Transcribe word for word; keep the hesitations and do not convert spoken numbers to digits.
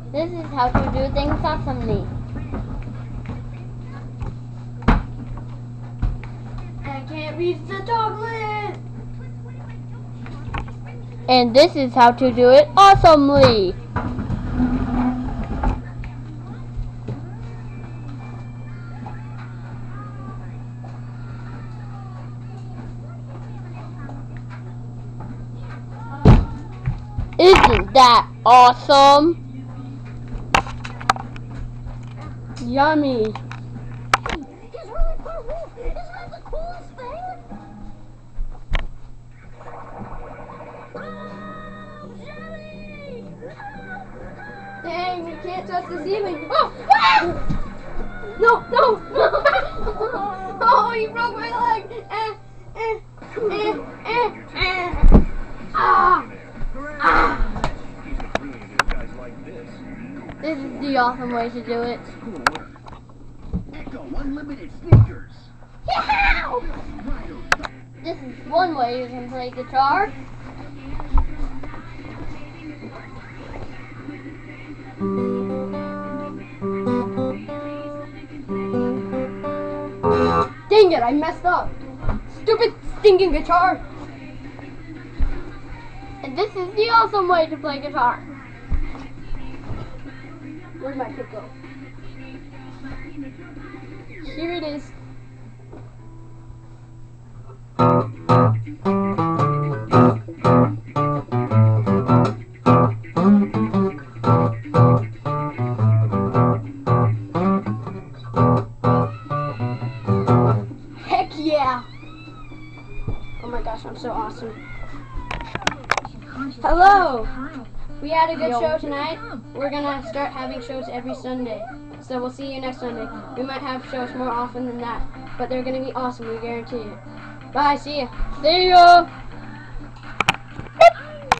This is how to do things awesomely. I can't reach the chocolate. And this is how to do it awesomely. Isn't that awesome? Yummy. He's really cool. Isn't that the coolest thing? Oh, jelly! Dang, we can't touch the ceiling. Oh! Ah! No, no, no! Oh, you broke my leg! Eh, eh, eh, eh, eh. Ah! Ah! This is the awesome way to do it. Echo unlimited speakers. Yow! This is one way you can play guitar. Dang it, I messed up. Stupid stinking guitar. And this is the awesome way to play guitar. Where'd my pick go? Here it is. Heck yeah! Oh my gosh, I'm so awesome. Hello! We had a good show tonight. We're gonna start having shows every Sunday. So we'll see you next Sunday. We might have shows more often than that. But they're gonna be awesome, we guarantee it. Bye, see ya. See ya.